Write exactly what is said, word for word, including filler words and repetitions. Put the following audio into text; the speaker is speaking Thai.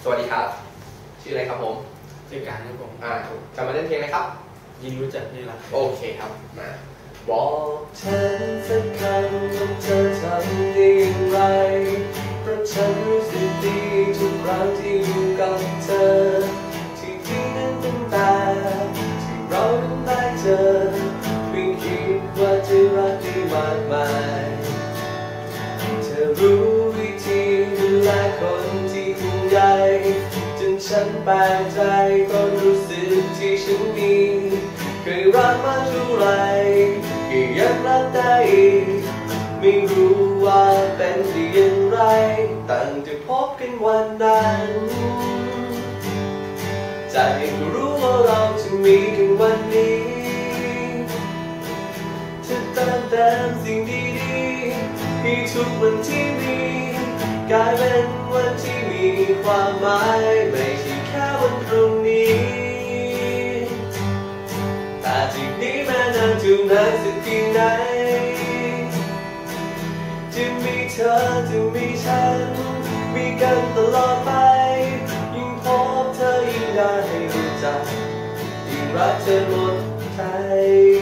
สวัสดีครับชื่ออะไรครับผมชื่อการครับผมอ่าจะมาเล่นเพลงไหมครับยิ่งรู้จักนี่แหละโอเคครับมาบอกฉันสักคำว่าเธอทำได้อย่างไรเพราะฉันรู้สึกดีทุกครั้งที่อยู่กับเธอที่จริงนั้นเป็นแต่ที่เรานั้นได้เจอเพียงคิดว่าจะรักได้มากมายเธอรู้วิธีดูแลคนที่ห่วงใยจนฉันแปลกใจก็รู้สึกที่ฉันมีเคยรักมาเท่าไรก็ยังรักได้อีกไม่รู้ว่าเป็นได้อย่างไรตั้งแต่พบกันวันนั้นใจก็รู้ว่าเราจะมีกันวันนี้จะเติมเต็มสิ่งดีๆให้ทุกวันที่มีกลายเป็นวันที่มีความหมายไม่ใช่แค่วันพรุ่งนี้แต่จากนี้แม้นานถึงนานสักเพียงไหนจะมีเธอจะมีฉันมีกันตลอดไปยิ่งพบเธอยิ่งได้รู้จักยิ่งรักเธอหมดใจ